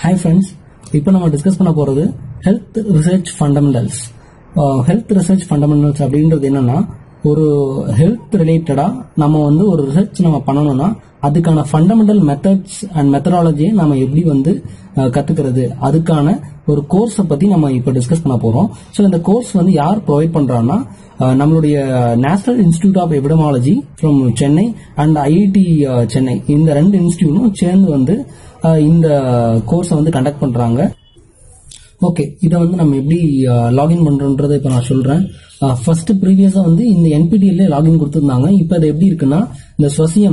Hi friends, இப்போ நம்ம discuss பண்ண போறது health research fundamentals. Health research fundamentals அப்படின்றது என்னன்னா, ஒரு ஹெல்த் ரிலேட்டடா நம்ம ஒரு ரிசர்ச் நம்ம பண்ணணும்னா அதுக்கான ஃபண்டமெண்டல் மெத்தட்ஸ் அண்ட் மெத்தடாலஜியை நம்ம எப்படி கத்துக்கிறது, அதுக்கான ஒரு கோர்ஸை பத்தி நம்ம இப்ப டிஸ்கஸ் பண்ண போறோம். ஸோ இந்த கோர்ஸ் யார் ப்ரொவைட் பண்றாங்கன்னா, நம்மளுடைய national institute of epidemiology from Chennai and IIT Chennai, இந்த ரெண்டு இன்ஸ்டிடியூட்டும் சேர்ந்து இந்த கோர்ஸை கண்டக்ட் பண்றாங்க. ஓகே, இதை நம்ம எப்படி லாகின் பண்றோன்றதை இப்ப நான் சொல்றேன். ஃபர்ஸ்ட் ப்ரீவியஸா இந்த NPTEL லாகின் கொடுத்திருந்தாங்க. இப்ப அது எப்படி இருக்குன்னா, இந்த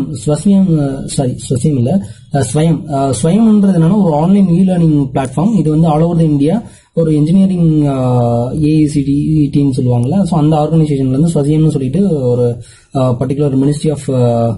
ஸ்வயம்ன்றது என்னன்னா ஒரு ஆன்லைன் இ லேர்னிங் பிளாட்ஃபார்ம். இது ஆல் ஓவர் த இந்தியா ஒரு இன்ஜினியரிங் AICTEன்னு சொல்லுவாங்கல்ல, ஸோ அந்த ஆர்கனைசேஷன்ல இருந்து ஸ்வசியம்னு சொல்லிட்டு ஒரு particular ministry of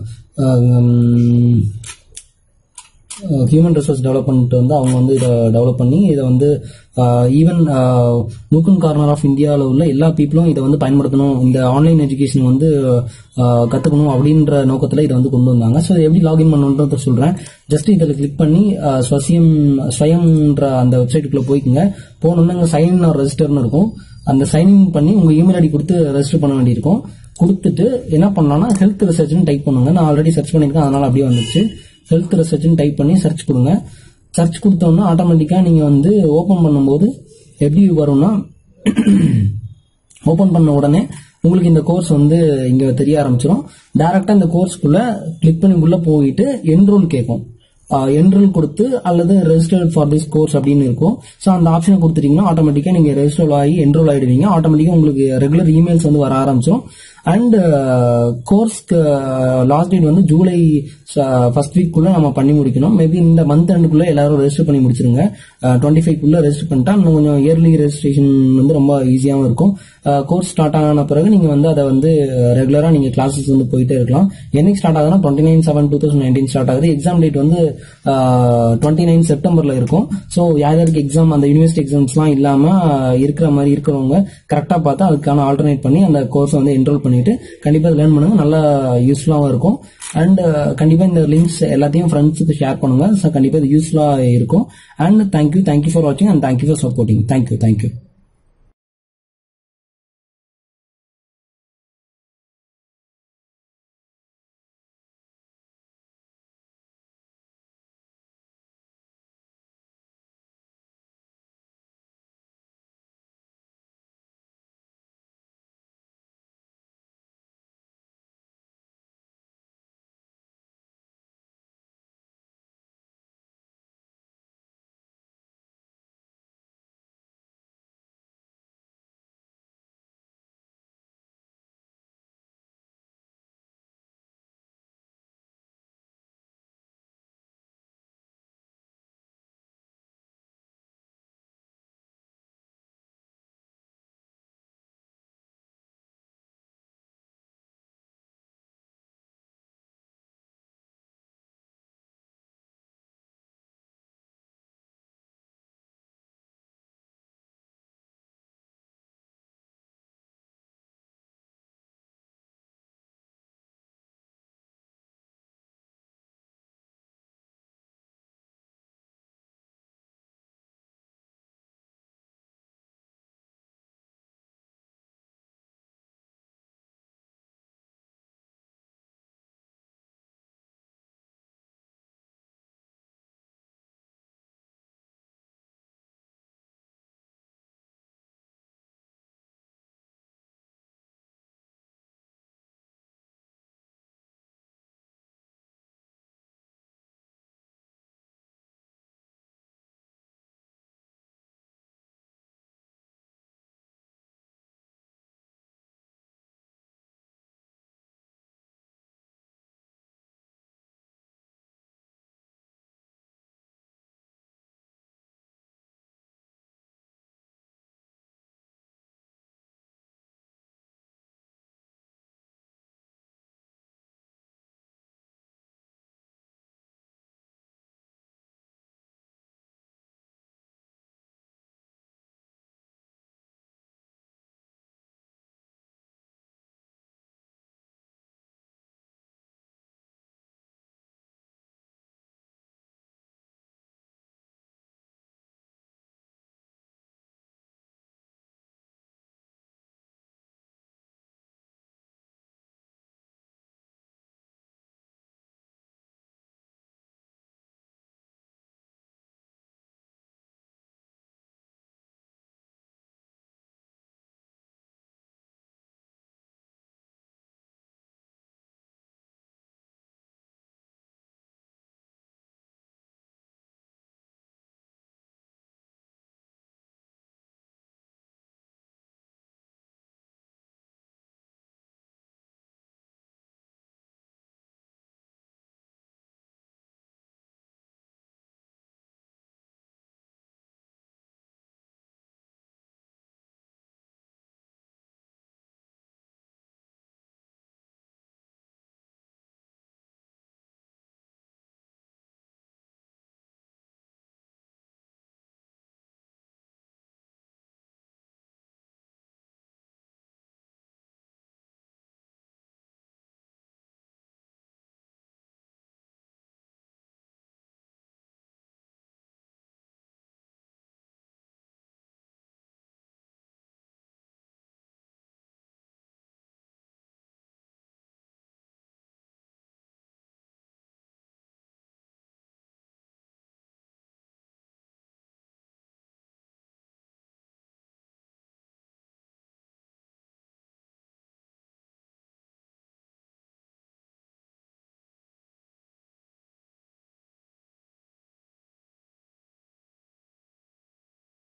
human resource development அவங்க இதை டெவலப் பண்ணி இதை ஈவன் நூக்கன் கார்னர் ஆஃப் இந்தியாவில் உள்ள எல்லா பீப்புளும் இதை பயன்படுத்தணும், இந்த ஆன்லைன் எஜுகேஷன் கத்துக்கணும் அப்படின்ற நோக்கத்தில் இதை கொண்டு வந்தாங்க. ஸோ எப்படி லாகின் பண்ணணுன்றத சொல்றேன். ஜஸ்ட் இதில் கிளிக் பண்ணி ஸ்வயம்ன்ற அந்த வெப்சைட்டுக்குள்ள போய்க்குங்க. போனோம்னா சைன் ஆர் ரெஜிஸ்டர்னு இருக்கும். அந்த சைன்இன் பண்ணி உங்க இமெயில் ஐடி கொடுத்து ரெஜிஸ்டர் பண்ண வேண்டியிருக்கும். கொடுத்துட்டு என்ன பண்ணலாம்னா ஹெல்த் ரிசர்ச்னு டைப் பண்ணுங்க. நான் ஆல்ரெடி சர்ச் பண்ணியிருக்கேன், அதனால அப்படியே வந்துச்சு. ஹெல்த் ரிசர்ச் டைப் பண்ணி சர்ச் கொடுங்க. சர்ச் கொடுத்தோம்னா ஆட்டோமேட்டிக்கா நீங்க ஓபன் பண்ணும்போது எப்படி வரும்னா, ஓபன் பண்ண உடனே உங்களுக்கு இந்த கோர்ஸ் இங்க தெரிய ஆரம்பிச்சிடும். டைரக்டா இந்த கோர்ஸ்க்குள்ள கிளிக் பண்ணி உள்ள போயிட்டு என்ரோல் கேட்கும். என்ரோல் கொடுத்து அல்லது ரெஜிஸ்டர் ஃபார் திஸ் கோர்ஸ் அப்படின்னு இருக்கும். ஸோ அந்த ஆப்ஷனை கொடுத்துட்டீங்கன்னா ஆட்டோமேட்டிக்கா நீங்க ரெஜிஸ்டர் ஆகி என்ரோல் ஆயிடுவீங்க. ஆட்டோமேட்டிக்கா உங்களுக்கு ரெகுலர் இமெயில்ஸ் வர ஆரம்பிச்சிடும். அண்ட் கோர்ஸ்க்கு லாஸ்ட் டேட் ஜூலை ஃபர்ஸ்ட் வீக்குள்ள நம்ம பண்ணி முடிக்கணும். மேபி இந்த மந்த் எண்டுக்குள்ள எல்லாரும் ரெஜிஸ்டர் பண்ணி முடிச்சிருங்க. 25க்குள்ள ரெஜிஸ்டர் பண்ணிட்டா இன்னும் கொஞ்சம் இயர்லி ரெஜிஸ்ட்ரேஷன் ரொம்ப ஈஸியாகவும் இருக்கும். கோர்ஸ் ஸ்டார்ட் ஆன பிறகு நீங்க அதை ரெகுலரா நீங்க கிளாஸஸ் போயிட்டே இருக்கலாம். என்னைக்கு ஸ்டார்ட் ஆகுதுன்னா 29/7/2019 ஸ்டார்ட் ஆகுது. எக்ஸாம் டேட் 29 செப்டம்பர்ல இருக்கும். ஸோ யாருக்கு எக்ஸாம் அந்த யூனிவர்சிட்டி எக்ஸாம்ஸ்லாம் இல்லாம இருக்கிற மாதிரி இருக்கிறவங்க கரெக்டா பார்த்து அதுக்கான ஆல்டர்னேட் பண்ணி அந்த கோர்ஸ் என்ரோல் பண்ணிட்டு கண்டிப்பா லேர்ன் பண்ணுங்க. நல்லா யூஸ்ஃபுல்லாகவும் இருக்கும். அண்ட் கண்டிப்பா இந்த லிங்க்ஸ் எல்லாத்தையும் ஃப்ரெண்ட்ஸுக்கு ஷேர் பண்ணுங்க. ஸோ கண்டிப்பா இது யூஸ்ஃபுல்லா இருக்கும். அண்ட் தேங்க்யூ ஃபார் வாட்சிங் and thank you for supporting. Thank you.